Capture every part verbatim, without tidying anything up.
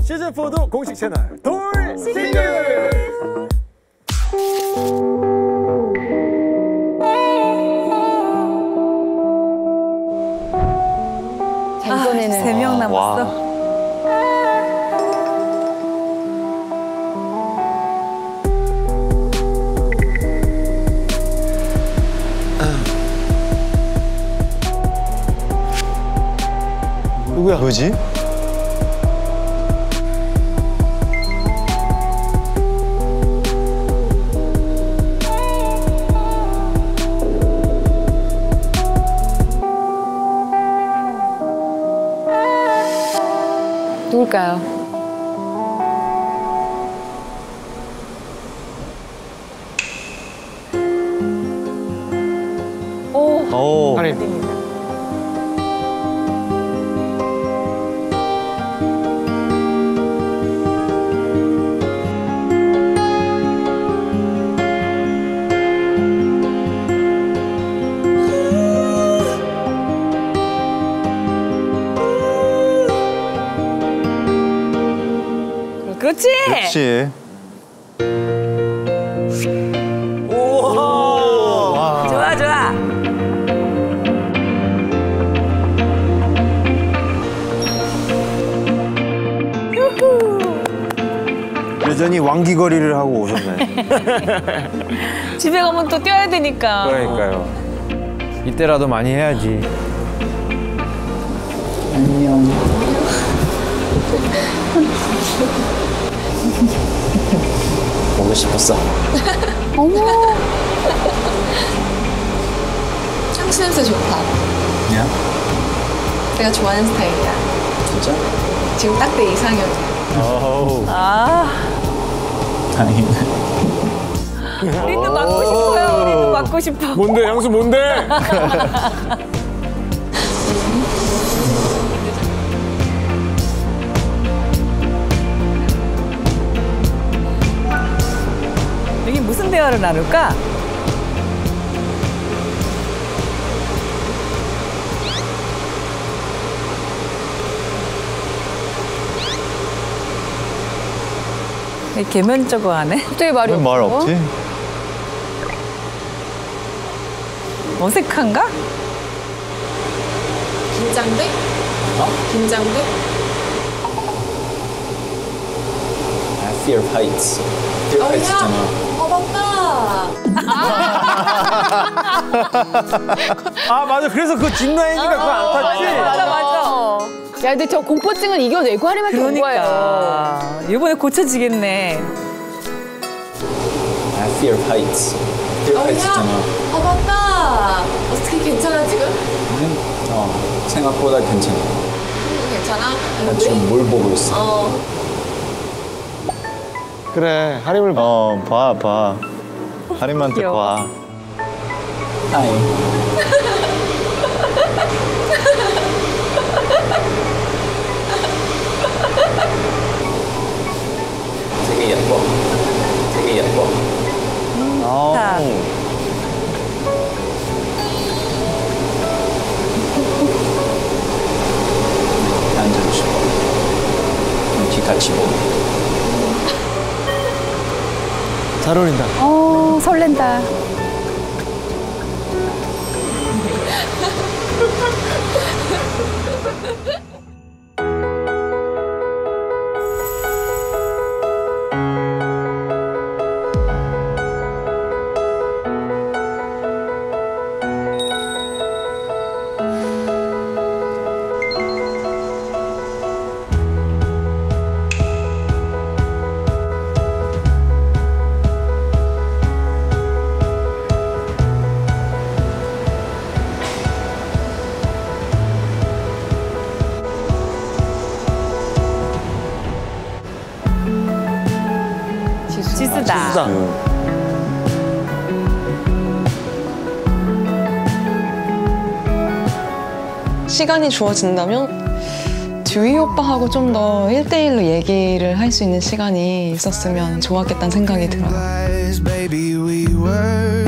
시즌사도 공식 채널 돌싱글. 이번에는 세 명 남았어. 누구야? 뭐지? 누굴까요? 오, 오. 하림. 그렇지. 그렇지. 우와. 좋아 좋아. 여전히 왕기거리를 하고 오셨네. 집에 가면 또 뛰어야 되니까. 그러니까요. 이때라도 많이 해야지. 안녕. 보고 싶었어. 어머. 향수 냄새 좋다. 야? 내가 좋아하는 스타일이야. 진짜? 지금 딱 내 이상형. 어우. 아, 다행이네. 우리도 맡고 싶어요. 우리도 맡고 싶어. 뭔데 향수 뭔데? 여기 무슨 대화를 나눌까? 개면적어 하네. 갑자기 말이 없어? 말 없지? 어색한가? 긴장돼? 어? 긴장돼? I fear heights. fear 어, heights 야. 있잖아. 어, 맞다. 아 맞아. 그래서 그 짚라인이가 그거 안 탔지. 맞아 맞아. 야, 근데 저 공포증을 이겨내고 하려면 온 거예요. 그러니까 이번에 고쳐지겠네. I fear heights. fear 어, heights 야. 있잖아. 어, 맞다. 어떻게 괜찮아, 지금? 어, 생각보다 괜찮아. 괜찮아? 나 지금 뭘 보고 있어? 어. 그래 하림을 봐. 어, 봐, 봐. 하림한테 귀여워. 봐. 하이. 되게 예뻐. 되게 예뻐. 아우. 앉아주고 싶어. 이렇게 같이 보고. 잘 어울린다. 어, 설렌다. 지수다. 지수다. 시간이 주어진다면 듀이 오빠하고 좀 더 일 대일로 얘기를 할 수 있는 시간이 있었으면 좋았겠다는 생각이 들어요. Baby, we were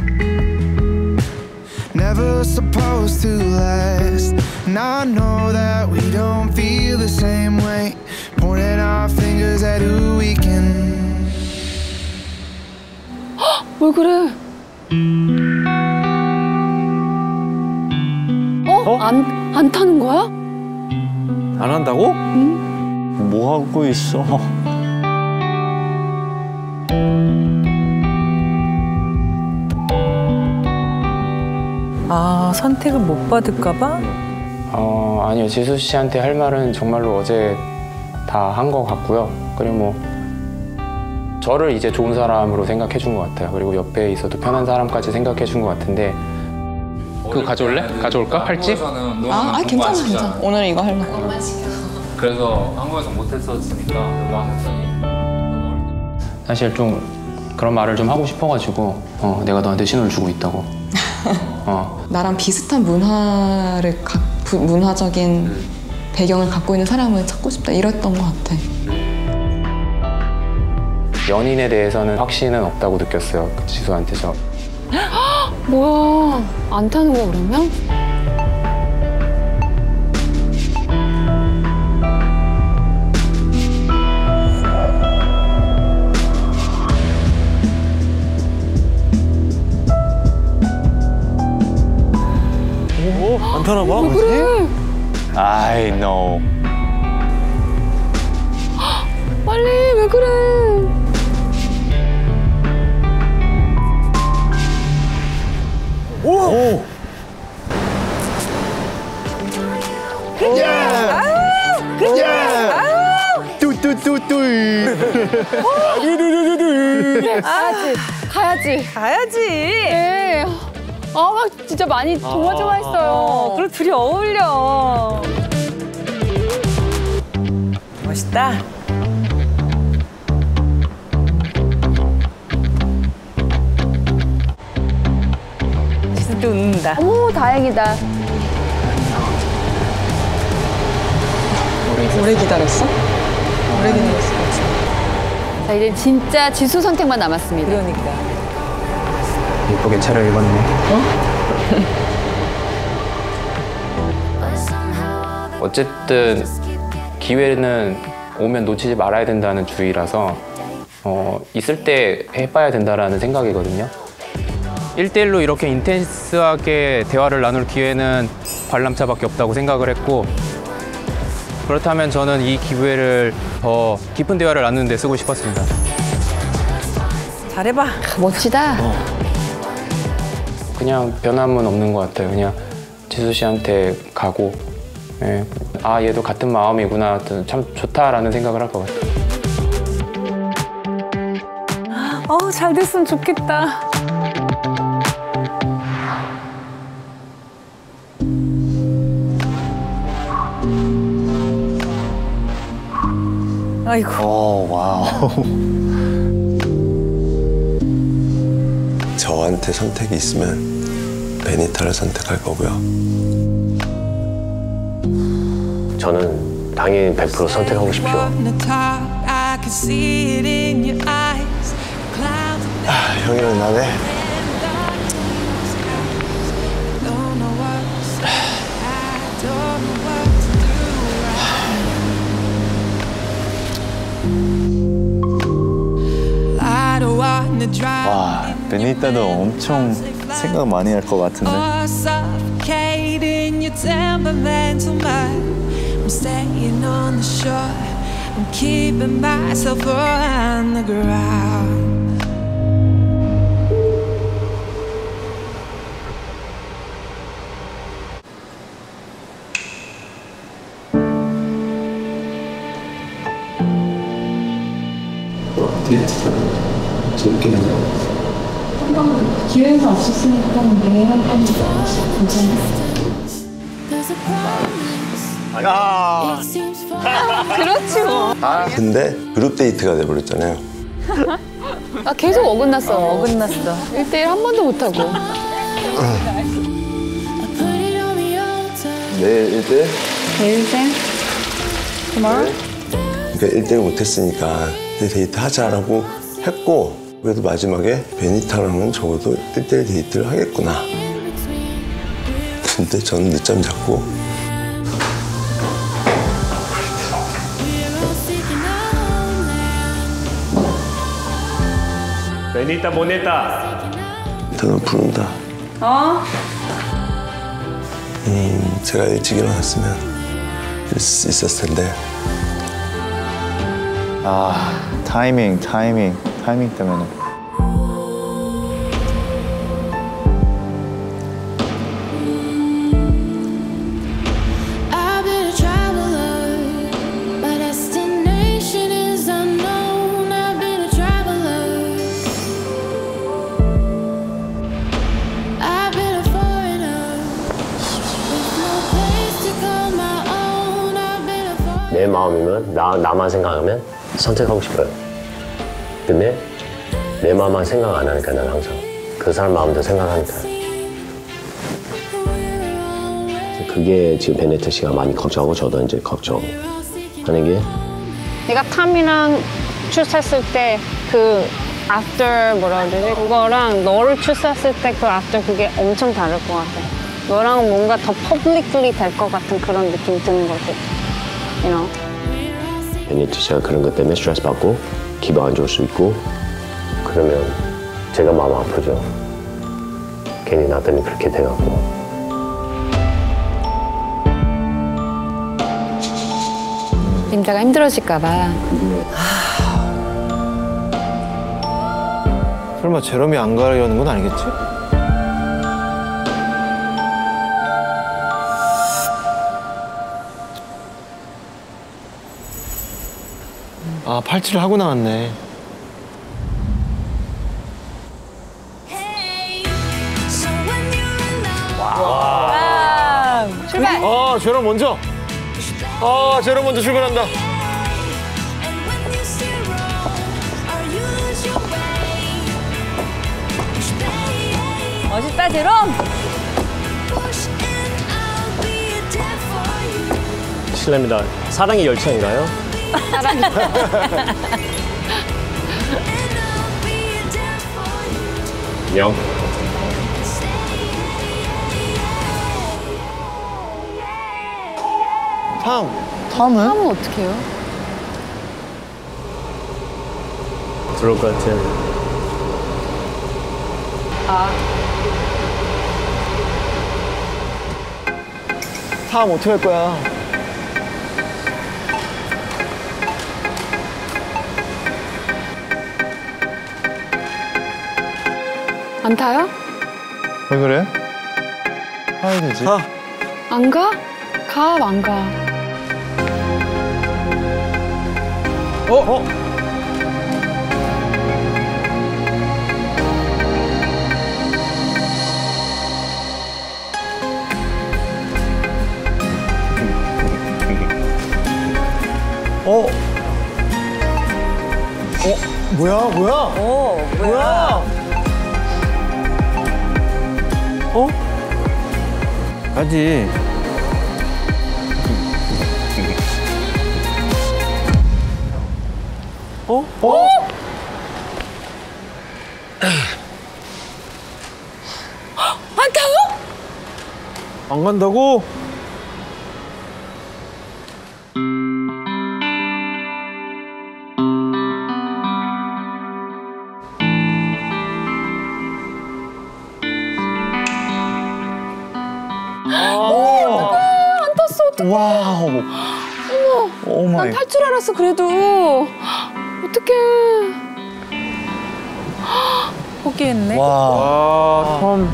never supposed to last. And I know that we don't feel the same way. pointing our fingers at who we can. 왜 그래? 어? 안, 안 타는 거야? 안 한다고? 뭐 하고 있어? 아, 선택을 못 받을까 봐? 어, 아니요. 지수 씨한테 할 말은 정말로 어제 다 한 것 같고요. 그리고 뭐 저를 이제 좋은 사람으로 생각해 준 것 같아요. 그리고 옆에 있어도 편한 사람까지 생각해 준 것 같은데. 그거 가져올래? 가져올까? 팔찌? 아, 아 괜찮아 괜찮아. 오늘 이거 하려고. 그래서 한국에서 못했었으니까 너무 했더니 사실 좀 그런 말을 좀 하고 싶어가지고 어, 내가 너한테 신호를 주고 있다고. 어. 나랑 비슷한 문화를 가, 부, 문화적인 배경을 갖고 있는 사람을 찾고 싶다 이랬던 것 같아. 연인에 대해서는 확신은 없다고 느꼈어요. 그 지수한테 저. 뭐야, 안 타는 거 그러면? 어? 안 타나 봐? 그래. I know. 빨리, 왜 그래? 오! 오! 뚜뚜뚜뚜. 가야지, 가야지. 가야지. 네. 아, 막 진짜 많이 정말 좋아했어요. 어, 그리고 둘이 어울려. 멋있다. 지수도 웃는다. 어머, 다행이다. 오래 기다렸어? 오래 기다렸어. 자, 이제 진짜 지수 선택만 남았습니다. 그러니까. 예쁘게 차려입었네. 어쨌든 기회는 오면 놓치지 말아야 된다는 주의라서 어, 있을 때 해봐야 된다라는 생각이거든요. 일 대일로 이렇게 인텐스하게 대화를 나눌 기회는 관람차밖에 없다고 생각을 했고 그렇다면 저는 이 기회를 더 깊은 대화를 나누는 데 쓰고 싶었습니다. 잘해봐. 멋지다. 그냥 변함은 없는 것 같아요. 그냥 지수 씨한테 가고 예. 아 얘도 같은 마음이구나 참 좋다라는 생각을 할 것 같아요. 어우, 잘 됐으면 좋겠다. 아이고. 오, 와우. 저한테 선택이 있으면 베니타를 선택할 거고요. 저는 당연히 백 퍼센트 선택하고 싶죠. 아, 형이랑 나네. 와, 베니타도 엄청 생각 많이 할 것 같은데. 기회가 없었으니까 매일 한 번 괜찮았어. 아, 그렇지 뭐. 근데 그룹 데이트가 돼버렸잖아요. 아, 계속 어긋났어. 어긋났어. 일 대일 한 번도 못하고. 내일 일 대 일 대? 그러니까 일 대를 못했으니까 내 데이트 하자라고 했고 그래도 마지막에 베니타랑은 적어도 일 대일 데이트를 하겠구나. 근데 저는 늦잠 잤고 베니타 보냈다. 너 부른다. 어? 음, 제가 일찍 일어났으면 있, 있었을 텐데. 아, 타이밍, 타이밍, 타이밍 때문에. 내 마음이면 나 나만 생각하면 선택하고 싶어요. 근데 내 마음만 생각 안 하니까 난 항상 그 사람 마음도 생각하니까. 그게 지금 베네트 씨가 많이 걱정하고 저도 이제 걱정하는 게. 내가 탐이랑 출사했을 때 그 after 뭐라 그러지? 그거랑 너를 출사했을 때 그 after 그게 엄청 다를 것 같아. 너랑 뭔가 더 publicly 될 것 같은 그런 느낌 드는 거지. You know? 베네트 씨가 그런 것 때문에 스트레스 받고 기분 안 좋을 수 있고 그러면 제가 마음 아프죠. 괜히 나 때문에 그렇게 돼갖고. 임자가 힘들어질까 봐. 설마 제롬이 안 가려는 건 아니겠지? 아, 팔찌를 하고 나왔네. 와. 출발. 아, 제롬 먼저. 아, 제롬 먼저 출발한다. 멋있다, 제롬. 실례입니다. 사랑의 열차인가요? 사랑이. 영. 탐. 탐은? 하면 어떡해요? 들어올 것 같아. 탐 어떻게 할 거야? 안 타요? 왜 그래? 타야 되지. 타. 안 가? 가, 안 가. 어? 어? 어? 어? 뭐야? 뭐야? 오, 뭐야? 뭐야? 어? 가지. 어? 어? 안 타요? 안 간다고? 안 탔어, 어떡해. 와우. 오 마이. 난 탈 줄 알았어, 그래도. 어떡해. 포기했네. 와. 아, 참.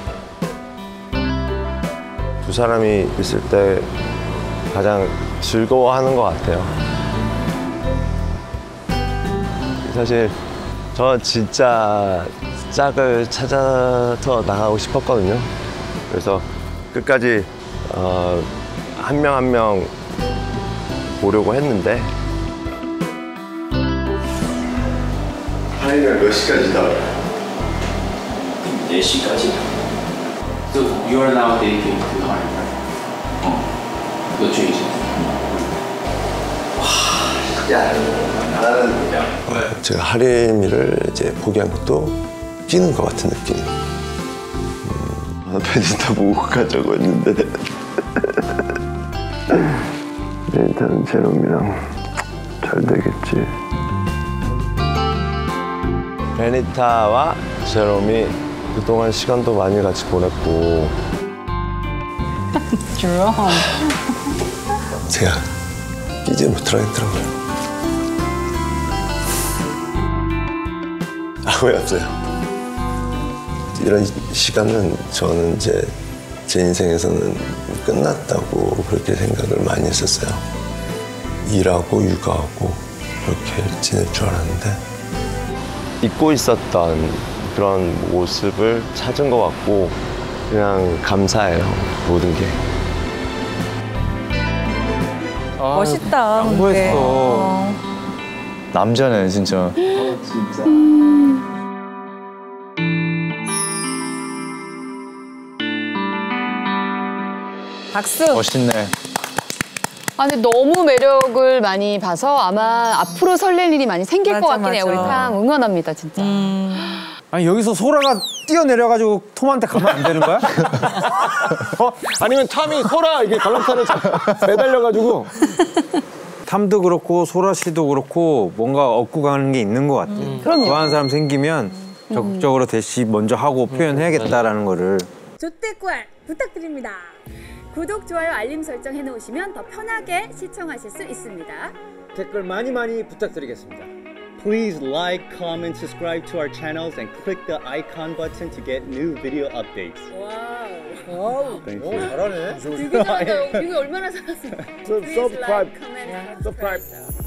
두 사람이 있을 때 가장 즐거워하는 것 같아요. 사실 저 진짜 짝을 찾아서 나가고 싶었거든요. 그래서 끝까지 어, 한 명 한 명 보려고 했는데. 하이가 몇 시까지다? 네 시까지. So you are now dating to Harry, right? 어. 너 중이지? 야, 나는 제가 하림이를 이제 포기한 것도 끼는 것 같은 느낌. 음, 베니타 보고 가자고 했는데 베니타는 제롬이랑 잘 되겠지. 베니타와 제롬이 그동안 시간도 많이 같이 보냈고 제롬 제가 이제 못하겠더라고요. 아, 왜 없어요? 이런 시간은 저는 이제 제 인생에서는 끝났다고 그렇게 생각을 많이 했었어요. 일하고 육아하고 그렇게 지낼 줄 알았는데 잊고 있었던 그런 모습을 찾은 것 같고 그냥 감사해요, 모든 게. 아, 멋있다. 양보했어. 어. 남자네 진짜. 진짜. 박수. 멋있네. 아, 근데 너무 매력을 많이 봐서 아마 앞으로 설렐 일이 많이 생길 맞아, 것 같긴 해요. 맞아. 우리 탐 응원합니다, 진짜. 음. 아니 여기서 소라가 뛰어내려가지고 톰한테 가면 안 되는 거야? 어? 아니면 탐이 소라 이게 관람차를 매달려가지고 탐도 그렇고 소라 씨도 그렇고 뭔가 얻고 가는 게 있는 것 같아. 음. 좋아하는 사람 생기면 적극적으로 대시 먼저 하고 표현해야겠다라는 거를. 조태꿀 부탁드립니다. 구독, 좋아요, 알림 설정 해놓으시면 더 편하게 시청하실 수 있습니다. 댓글 많이 많이 부탁드리겠습니다. Please like, comment, subscribe to our channels and click the icon button to get new video updates. 와우. Thank 오, you. 잘하네. 되게 잘한다. 되게 얼마나 잘했어. Subscribe. Subscribe.